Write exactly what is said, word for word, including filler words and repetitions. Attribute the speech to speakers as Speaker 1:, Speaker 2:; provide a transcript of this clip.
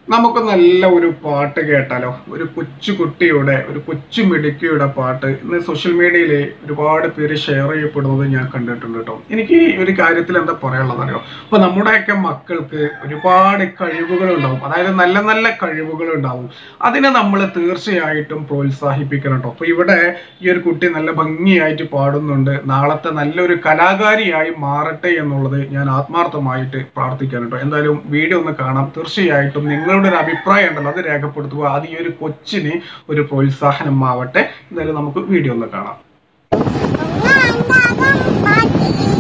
Speaker 1: നമുക്ക് നല്ല ഒരു പാട്ട് കേട്ടാലോ? ഒരു കൊച്ചു കുട്ടിയുടെ ഒരു കൊച്ചു മിടുക്കിയുടെ പാട്ട് ഇന്ന് സോഷ്യൽ മീഡിയയിൽ ഒരുപാട് പേര് ഷെയർ ചെയ്യപ്പെടുന്നത് ഞാൻ കണ്ടിട്ടുണ്ട് കേട്ടോ. എനിക്ക് ഈ ഒരു കാര്യത്തിൽ എന്താ പറയാനുള്ളത് അറിയോ? അപ്പൊ നമ്മുടെയൊക്കെ മക്കൾക്ക് ഒരുപാട് കഴിവുകൾ ഉണ്ടാവും, അതായത് നല്ല നല്ല കഴിവുകൾ ഉണ്ടാവും. അതിനെ നമ്മൾ തീർച്ചയായിട്ടും പ്രോത്സാഹിപ്പിക്കണം കേട്ടോ. അപ്പൊ ഇവിടെ ഈ ഒരു കുട്ടി നല്ല ഭംഗിയായിട്ട് പാടുന്നുണ്ട്. നാളത്തെ നല്ലൊരു കലാകാരിയായി മാറട്ടെ എന്നുള്ളത് ഞാൻ ആത്മാർത്ഥമായിട്ട് പ്രാർത്ഥിക്കാൻ കേട്ടോ. എന്തായാലും വീഡിയോ ഒന്ന് കാണാം. തീർച്ചയായിട്ടും നിങ്ങൾ ഒരു അഭിപ്രായം ഉണ്ടല്ലോ, അത് രേഖപ്പെടുത്തുക. അത് ഈ ഒരു കൊച്ചിന് ഒരു പ്രോത്സാഹനമാവട്ടെ. എന്തായാലും നമുക്ക് വീഡിയോ ഒന്ന് കാണാം.